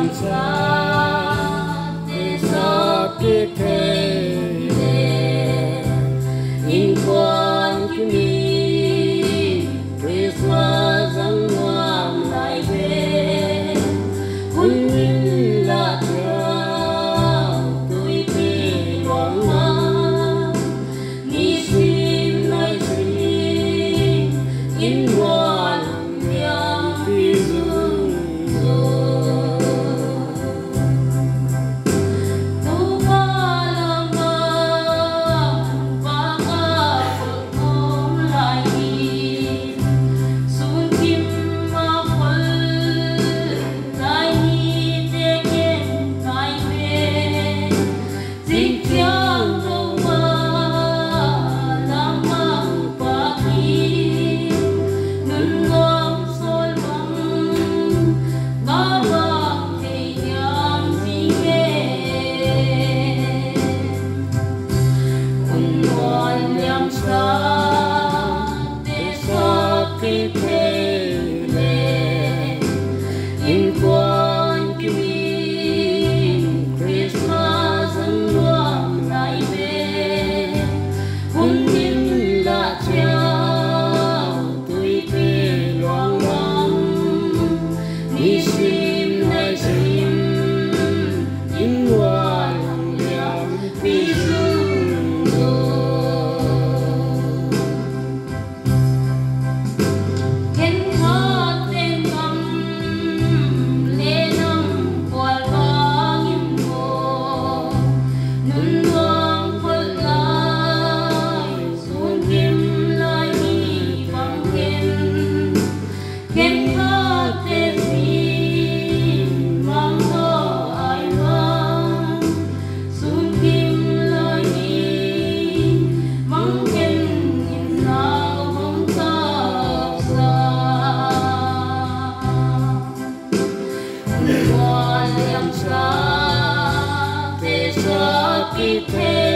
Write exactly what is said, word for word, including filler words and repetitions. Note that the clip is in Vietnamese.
liam sa te sakit hele in quan kimi Christmas ang nuam lai ve hun min la cha tui pe luang ma ni sim lai sim in quan liam pi zum zo in quan kimi Christmas ang luam lai ve hun min la chiao tui pe luang lam ni sim lai sim in quan liam pi zum zo Te sakit